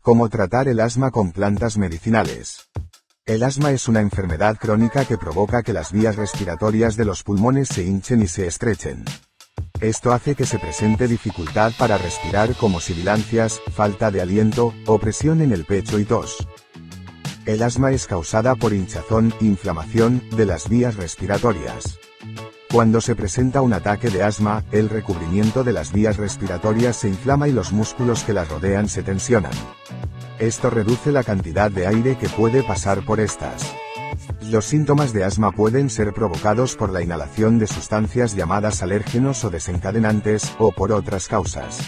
Cómo tratar el asma con plantas medicinales. El asma es una enfermedad crónica que provoca que las vías respiratorias de los pulmones se hinchen y se estrechen. Esto hace que se presente dificultad para respirar como sibilancias, falta de aliento, opresión en el pecho y tos. El asma es causada por hinchazón, inflamación, de las vías respiratorias. Cuando se presenta un ataque de asma, el recubrimiento de las vías respiratorias se inflama y los músculos que las rodean se tensionan. Esto reduce la cantidad de aire que puede pasar por estas. Los síntomas de asma pueden ser provocados por la inhalación de sustancias llamadas alérgenos o desencadenantes, o por otras causas.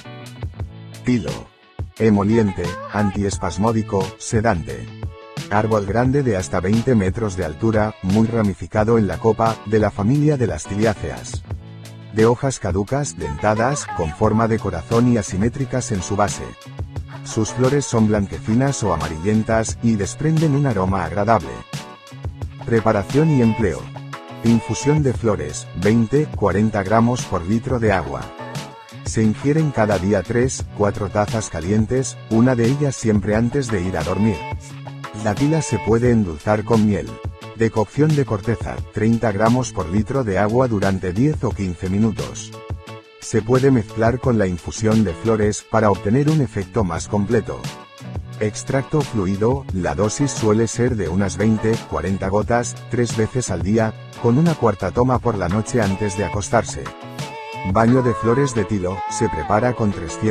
Tilo. Emoliente, antiespasmódico, sedante. Árbol grande de hasta 20 metros de altura, muy ramificado en la copa, de la familia de las tiliáceas. De hojas caducas, dentadas, con forma de corazón y asimétricas en su base. Sus flores son blanquecinas o amarillentas, y desprenden un aroma agradable. Preparación y empleo. Infusión de flores, 20-40 gramos por litro de agua. Se ingieren cada día 3-4 tazas calientes, una de ellas siempre antes de ir a dormir. La tila se puede endulzar con miel. Decocción de corteza, 30 gramos por litro de agua durante 10 o 15 minutos. Se puede mezclar con la infusión de flores para obtener un efecto más completo. Extracto fluido, la dosis suele ser de unas 20-40 gotas, 3 veces al día, con una cuarta toma por la noche antes de acostarse. Baño de flores de tilo, se prepara con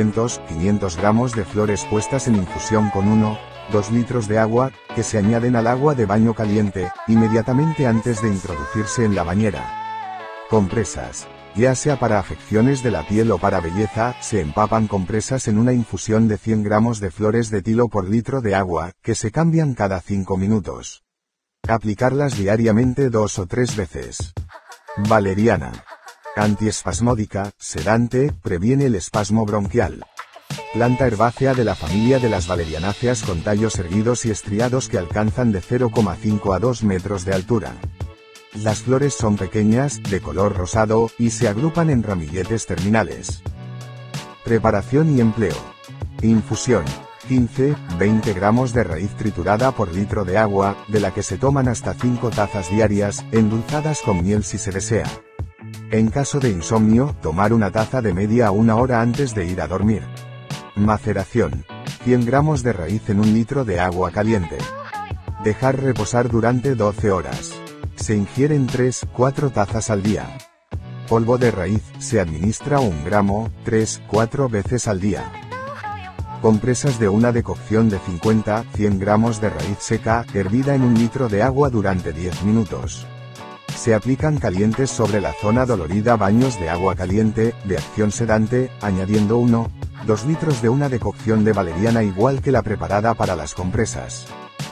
300-500 gramos de flores puestas en infusión con 1-2 litros de agua, que se añaden al agua de baño caliente, inmediatamente antes de introducirse en la bañera. Compresas. Ya sea para afecciones de la piel o para belleza, se empapan compresas en una infusión de 100 gramos de flores de tilo por litro de agua, que se cambian cada 5 minutos. Aplicarlas diariamente 2 o 3 veces. Valeriana. Antiespasmódica, sedante, previene el espasmo bronquial. Planta herbácea de la familia de las valerianáceas con tallos erguidos y estriados que alcanzan de 0,5 a 2 metros de altura. Las flores son pequeñas, de color rosado, y se agrupan en ramilletes terminales. Preparación y empleo. Infusión. 15-20 gramos de raíz triturada por litro de agua, de la que se toman hasta 5 tazas diarias, endulzadas con miel si se desea. En caso de insomnio, tomar una taza de media a 1 hora antes de ir a dormir. Maceración. 100 gramos de raíz en 1 litro de agua caliente. Dejar reposar durante 12 horas. Se ingieren 3-4 tazas al día. Polvo de raíz, se administra 1 gramo, 3-4 veces al día. Compresas de una decocción de 50-100 gramos de raíz seca, hervida en 1 litro de agua durante 10 minutos. Se aplican calientes sobre la zona dolorida. Baños de agua caliente, de acción sedante, añadiendo 1-2 litros de una decocción de valeriana igual que la preparada para las compresas.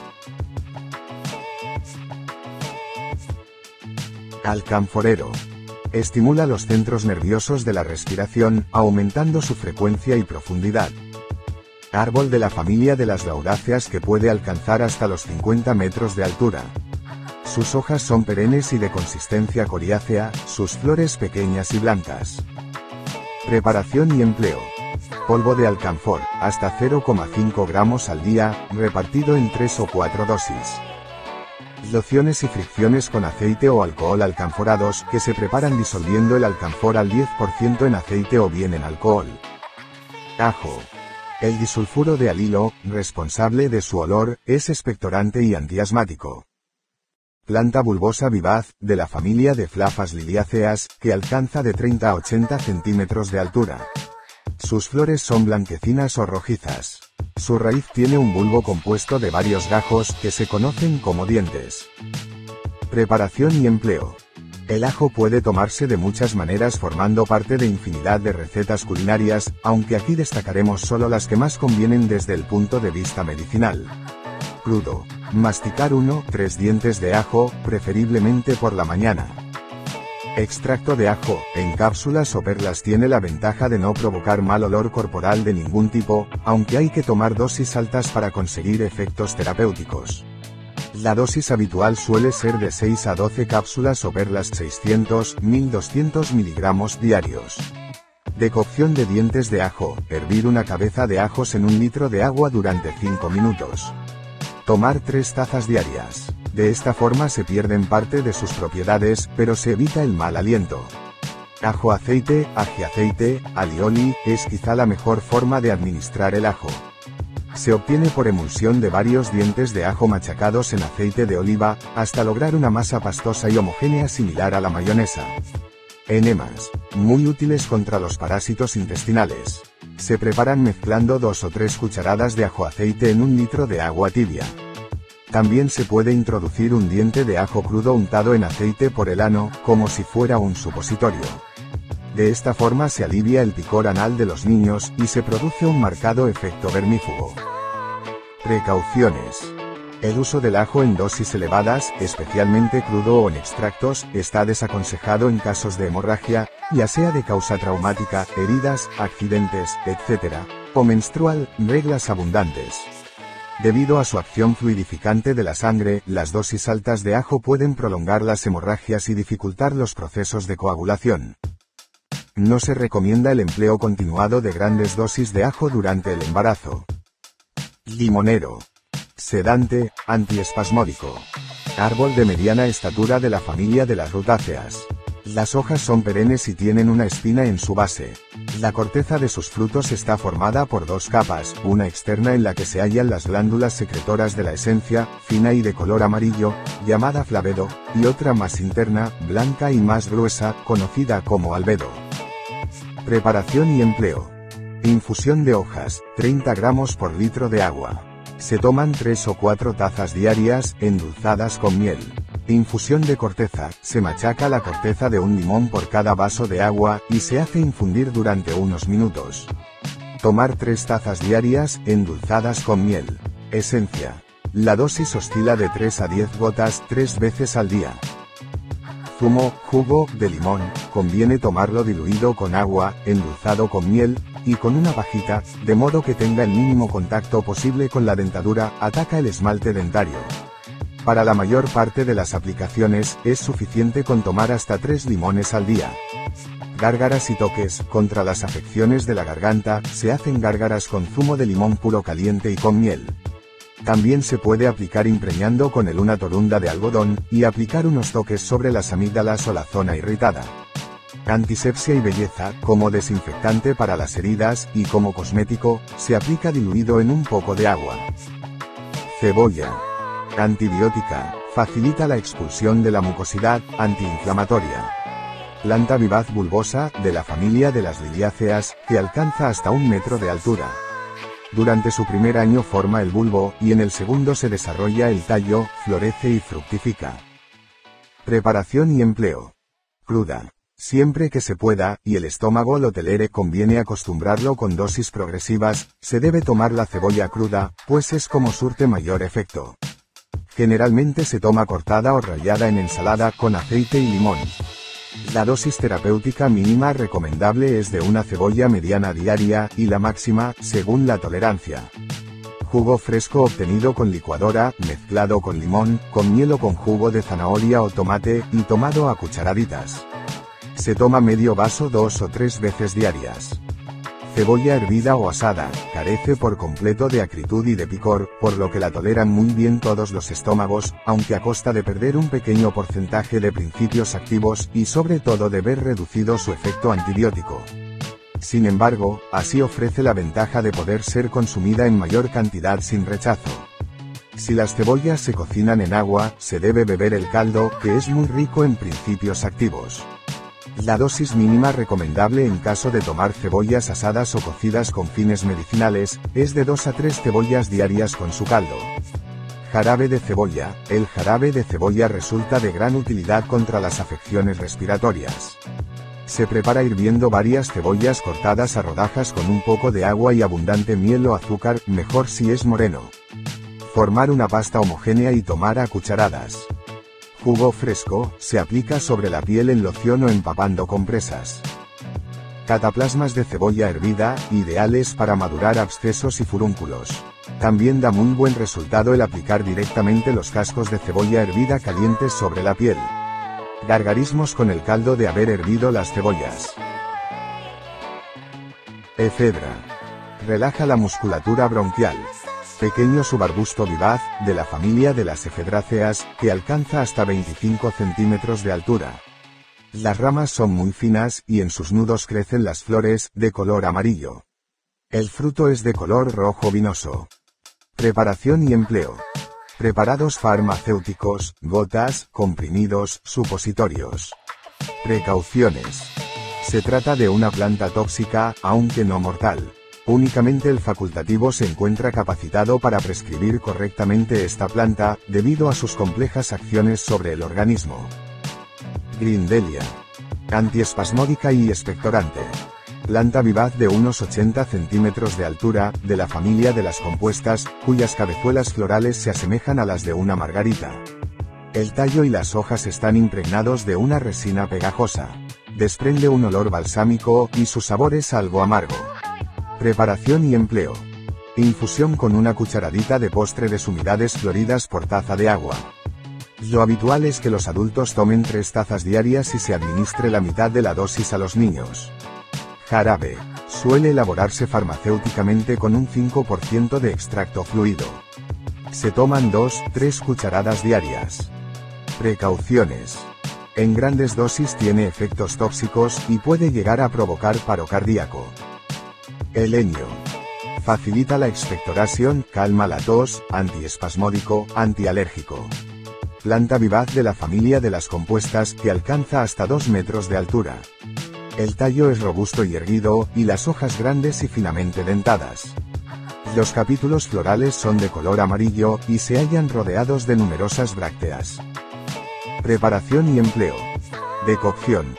Alcanforero. Estimula los centros nerviosos de la respiración, aumentando su frecuencia y profundidad. Árbol de la familia de las lauráceas que puede alcanzar hasta los 50 metros de altura. Sus hojas son perennes y de consistencia coriácea, sus flores pequeñas y blancas. Preparación y empleo. Polvo de alcanfor, hasta 0,5 gramos al día, repartido en 3 o 4 dosis. Lociones y fricciones con aceite o alcohol alcanforados, que se preparan disolviendo el alcanfor al 10% en aceite o bien en alcohol. Ajo. El disulfuro de alilo, responsable de su olor, es expectorante y antiasmático. Planta bulbosa vivaz, de la familia de Phlaphas liliáceas, que alcanza de 30 a 80 centímetros de altura. Sus flores son blanquecinas o rojizas. Su raíz tiene un bulbo compuesto de varios gajos, que se conocen como dientes. Preparación y empleo. El ajo puede tomarse de muchas maneras formando parte de infinidad de recetas culinarias, aunque aquí destacaremos solo las que más convienen desde el punto de vista medicinal. Crudo. Masticar 1-3 dientes de ajo, preferiblemente por la mañana. Extracto de ajo, en cápsulas o perlas tiene la ventaja de no provocar mal olor corporal de ningún tipo, aunque hay que tomar dosis altas para conseguir efectos terapéuticos. La dosis habitual suele ser de 6 a 12 cápsulas o perlas 600-1200 miligramos diarios. Decocción de dientes de ajo. Hervir una cabeza de ajos en 1 litro de agua durante 5 minutos. Tomar 3 tazas diarias. De esta forma se pierden parte de sus propiedades, pero se evita el mal aliento. Ajo aceite, ajiaceite, alioli, es quizá la mejor forma de administrar el ajo. Se obtiene por emulsión de varios dientes de ajo machacados en aceite de oliva, hasta lograr una masa pastosa y homogénea similar a la mayonesa. Enemas. Muy útiles contra los parásitos intestinales. Se preparan mezclando 2 o 3 cucharadas de ajo aceite en 1 litro de agua tibia. También se puede introducir un diente de ajo crudo untado en aceite por el ano, como si fuera un supositorio. De esta forma se alivia el picor anal de los niños, y se produce un marcado efecto vermífugo. Precauciones. El uso del ajo en dosis elevadas, especialmente crudo o en extractos, está desaconsejado en casos de hemorragia, ya sea de causa traumática, heridas, accidentes, etc., o menstrual, reglas abundantes. Debido a su acción fluidificante de la sangre, las dosis altas de ajo pueden prolongar las hemorragias y dificultar los procesos de coagulación. No se recomienda el empleo continuado de grandes dosis de ajo durante el embarazo. Limonero. Sedante, antiespasmódico. Árbol de mediana estatura de la familia de las rutáceas. Las hojas son perennes y tienen una espina en su base. La corteza de sus frutos está formada por 2 capas, una externa en la que se hallan las glándulas secretoras de la esencia, fina y de color amarillo, llamada flavedo, y otra más interna, blanca y más gruesa, conocida como albedo. Preparación y empleo. Infusión de hojas, 30 gramos por litro de agua. Se toman 3 o 4 tazas diarias, endulzadas con miel. Infusión de corteza. Se machaca la corteza de un limón por cada vaso de agua, y se hace infundir durante unos minutos. Tomar 3 tazas diarias, endulzadas con miel. Esencia. La dosis oscila de 3 a 10 gotas 3 veces al día. Zumo, jugo, de limón, conviene tomarlo diluido con agua, endulzado con miel, y con una pajita, de modo que tenga el mínimo contacto posible con la dentadura, ataca el esmalte dentario. Para la mayor parte de las aplicaciones, es suficiente con tomar hasta 3 limones al día. Gárgaras y toques. Contra las afecciones de la garganta, se hacen gárgaras con zumo de limón puro caliente y con miel. También se puede aplicar impregnando con él una torunda de algodón, y aplicar unos toques sobre las amígdalas o la zona irritada. Antisepsia y belleza. Como desinfectante para las heridas, y como cosmético, se aplica diluido en un poco de agua. Cebolla. Antibiótica. Facilita la expulsión de la mucosidad, antiinflamatoria. Planta vivaz bulbosa, de la familia de las liliáceas, que alcanza hasta 1 metro de altura. Durante su primer año forma el bulbo, y en el segundo se desarrolla el tallo, florece y fructifica. Preparación y empleo. Cruda. Siempre que se pueda, y el estómago lo tolere, conviene acostumbrarlo con dosis progresivas. Se debe tomar la cebolla cruda, pues es como surte mayor efecto. Generalmente se toma cortada o rallada en ensalada, con aceite y limón. La dosis terapéutica mínima recomendable es de una cebolla mediana diaria, y la máxima, según la tolerancia. Jugo fresco obtenido con licuadora, mezclado con limón, con miel o con jugo de zanahoria o tomate, y tomado a cucharaditas. Se toma medio vaso 2 o 3 veces diarias. Cebolla hervida o asada, carece por completo de acritud y de picor, por lo que la toleran muy bien todos los estómagos, aunque a costa de perder un pequeño porcentaje de principios activos, y sobre todo de ver reducido su efecto antibiótico. Sin embargo, así ofrece la ventaja de poder ser consumida en mayor cantidad sin rechazo. Si las cebollas se cocinan en agua, se debe beber el caldo, que es muy rico en principios activos. La dosis mínima recomendable en caso de tomar cebollas asadas o cocidas con fines medicinales, es de 2 a 3 cebollas diarias con su caldo. Jarabe de cebolla. El jarabe de cebolla resulta de gran utilidad contra las afecciones respiratorias. Se prepara hirviendo varias cebollas cortadas a rodajas con un poco de agua y abundante miel o azúcar, mejor si es moreno. Formar una pasta homogénea y tomar a cucharadas. Jugo fresco, se aplica sobre la piel en loción o empapando compresas. Cataplasmas de cebolla hervida, ideales para madurar abscesos y furúnculos. También da muy buen resultado el aplicar directamente los cascos de cebolla hervida calientes sobre la piel. Gargarismos con el caldo de haber hervido las cebollas. Efedra. Relaja la musculatura bronquial. Pequeño subarbusto vivaz, de la familia de las efedráceas, que alcanza hasta 25 centímetros de altura. Las ramas son muy finas y en sus nudos crecen las flores, de color amarillo. El fruto es de color rojo vinoso. Preparación y empleo. Preparados farmacéuticos, gotas, comprimidos, supositorios. Precauciones. Se trata de una planta tóxica, aunque no mortal. Únicamente el facultativo se encuentra capacitado para prescribir correctamente esta planta, debido a sus complejas acciones sobre el organismo. Grindelia. Antiespasmódica y expectorante. Planta vivaz de unos 80 centímetros de altura, de la familia de las compuestas, cuyas cabezuelas florales se asemejan a las de una margarita. El tallo y las hojas están impregnados de una resina pegajosa. Desprende un olor balsámico, y su sabor es algo amargo. Preparación y empleo. Infusión con una cucharadita de postre de sumidades floridas por taza de agua. Lo habitual es que los adultos tomen 3 tazas diarias y se administre la mitad de la dosis a los niños. Jarabe. Suele elaborarse farmacéuticamente con un 5% de extracto fluido. Se toman 2-3 cucharadas diarias. Precauciones. En grandes dosis tiene efectos tóxicos y puede llegar a provocar paro cardíaco. Helenio. Facilita la expectoración, calma la tos, antiespasmódico, antialérgico. Planta vivaz de la familia de las compuestas, que alcanza hasta 2 metros de altura. El tallo es robusto y erguido, y las hojas grandes y finamente dentadas. Los capítulos florales son de color amarillo, y se hallan rodeados de numerosas brácteas. Preparación y empleo. Decocción.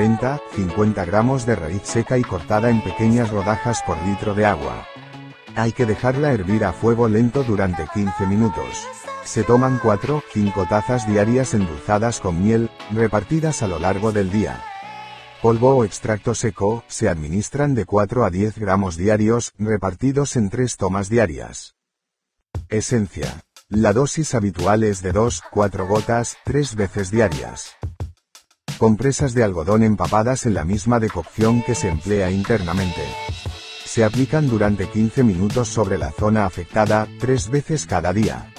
40-50 gramos de raíz seca y cortada en pequeñas rodajas por litro de agua. Hay que dejarla hervir a fuego lento durante 15 minutos. Se toman 4-5 tazas diarias endulzadas con miel, repartidas a lo largo del día. Polvo o extracto seco, se administran de 4 a 10 gramos diarios, repartidos en 3 tomas diarias. Esencia. La dosis habitual es de 2-4 gotas, 3 veces diarias. Compresas de algodón empapadas en la misma decocción que se emplea internamente. Se aplican durante 15 minutos sobre la zona afectada, 3 veces cada día.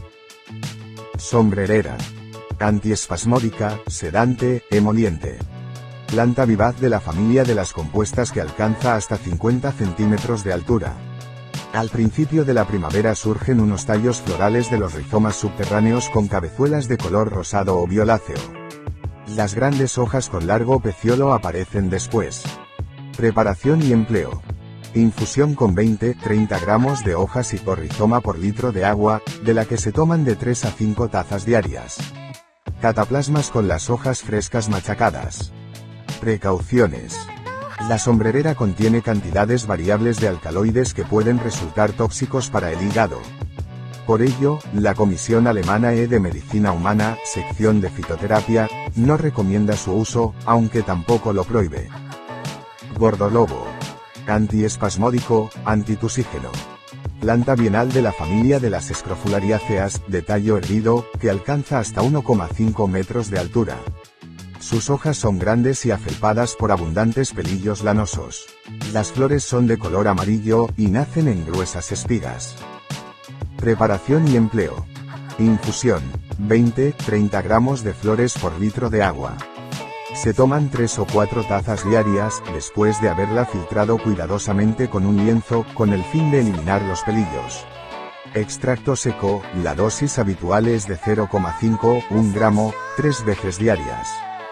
Sombrerera. Antiespasmódica, sedante, emoliente. Planta vivaz de la familia de las compuestas que alcanza hasta 50 centímetros de altura. Al principio de la primavera surgen unos tallos florales de los rizomas subterráneos con cabezuelas de color rosado o violáceo. Las grandes hojas con largo peciolo aparecen después. Preparación y empleo. Infusión con 20-30 gramos de hojas y por rizoma por litro de agua, de la que se toman de 3 a 5 tazas diarias. Cataplasmas con las hojas frescas machacadas. Precauciones. La sombrerera contiene cantidades variables de alcaloides que pueden resultar tóxicos para el hígado. Por ello, la Comisión Alemana de Medicina Humana, sección de fitoterapia, no recomienda su uso, aunque tampoco lo prohíbe. Gordolobo. Antiespasmódico, antitusígeno. Planta bienal de la familia de las Scrofulariaceae, de tallo erguido, que alcanza hasta 1,5 metros de altura. Sus hojas son grandes y afelpadas por abundantes pelillos lanosos. Las flores son de color amarillo, y nacen en gruesas espigas. Preparación y empleo. Infusión. 20-30 gramos de flores por litro de agua. Se toman 3 o 4 tazas diarias, después de haberla filtrado cuidadosamente con un lienzo, con el fin de eliminar los pelillos. Extracto seco, la dosis habitual es de 0,5-1 gramo, 3 veces diarias.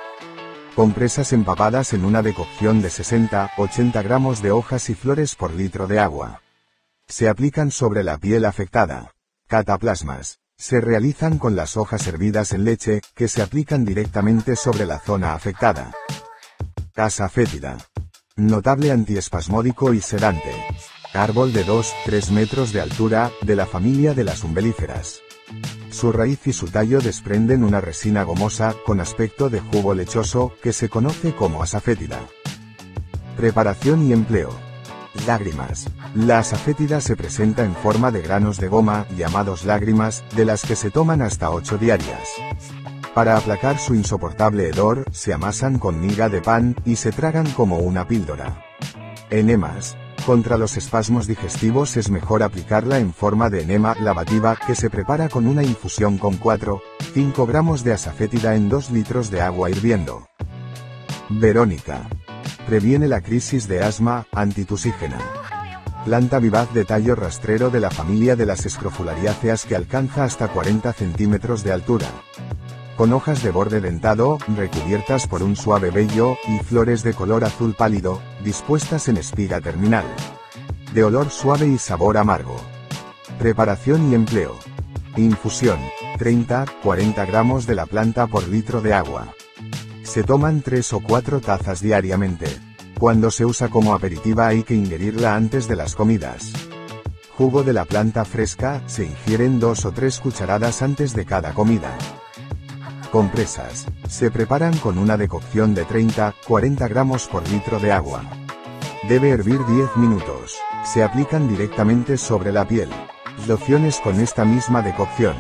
Compresas empapadas en una decocción de 60-80 gramos de hojas y flores por litro de agua. Se aplican sobre la piel afectada. Cataplasmas. Se realizan con las hojas hervidas en leche, que se aplican directamente sobre la zona afectada. Asafétida. Notable antiespasmódico y sedante. Árbol de 2-3 metros de altura, de la familia de las umbelíferas. Su raíz y su tallo desprenden una resina gomosa, con aspecto de jugo lechoso, que se conoce como asafétida. Preparación y empleo. Lágrimas. La asafétida se presenta en forma de granos de goma, llamados lágrimas, de las que se toman hasta 8 diarias. Para aplacar su insoportable hedor, se amasan con miga de pan, y se tragan como una píldora. Enemas. Contra los espasmos digestivos es mejor aplicarla en forma de enema lavativa que se prepara con una infusión con 4-5 gramos de asafétida en 2 litros de agua hirviendo. Verónica. Previene la crisis de asma, antitusígena. Planta vivaz de tallo rastrero de la familia de las Scrofulariaceas que alcanza hasta 40 centímetros de altura. Con hojas de borde dentado, recubiertas por un suave vello, y flores de color azul pálido, dispuestas en espiga terminal. De olor suave y sabor amargo. Preparación y empleo. Infusión. 30-40 gramos de la planta por litro de agua. Se toman 3 o 4 tazas diariamente. Cuando se usa como aperitiva hay que ingerirla antes de las comidas. Jugo de la planta fresca, se ingieren 2 o 3 cucharadas antes de cada comida. Compresas. Se preparan con una decocción de 30-40 gramos por litro de agua. Debe hervir 10 minutos. Se aplican directamente sobre la piel. Lociones con esta misma decocción.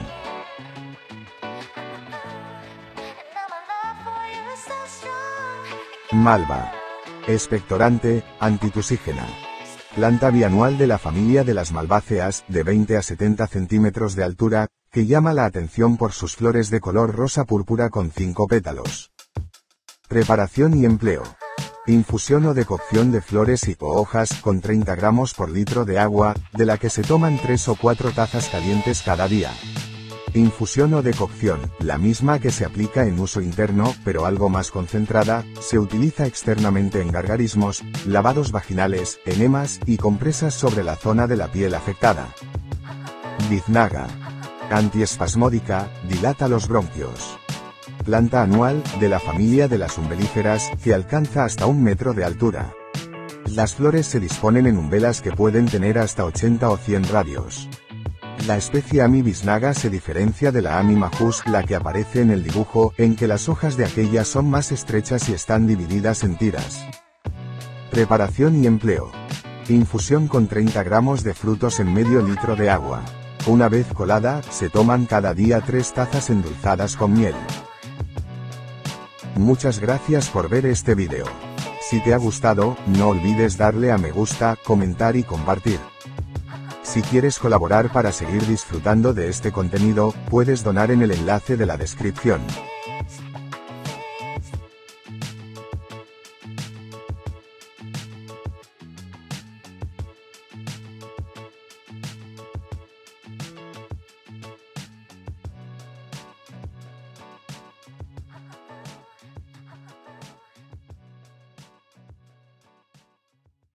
Malva. Expectorante, antitusígena. Planta bianual de la familia de las malváceas, de 20 a 70 centímetros de altura, que llama la atención por sus flores de color rosa púrpura con 5 pétalos. Preparación y empleo. Infusión o decocción de flores y o hojas con 30 gramos por litro de agua, de la que se toman 3 o 4 tazas calientes cada día. Infusión o decocción, la misma que se aplica en uso interno, pero algo más concentrada, se utiliza externamente en gargarismos, lavados vaginales, enemas y compresas sobre la zona de la piel afectada. Biznaga. Antiespasmódica, dilata los bronquios. Planta anual, de la familia de las umbelíferas, que alcanza hasta 1 metro de altura. Las flores se disponen en umbelas que pueden tener hasta 80 o 100 radios. La especie Ami biznaga se diferencia de la Ami majus, la que aparece en el dibujo, en que las hojas de aquella son más estrechas y están divididas en tiras. Preparación y empleo. Infusión con 30 gramos de frutos en medio litro de agua. Una vez colada, se toman cada día 3 tazas endulzadas con miel. Muchas gracias por ver este video. Si te ha gustado, no olvides darle a me gusta, comentar y compartir. Si quieres colaborar para seguir disfrutando de este contenido, puedes donar en el enlace de la descripción.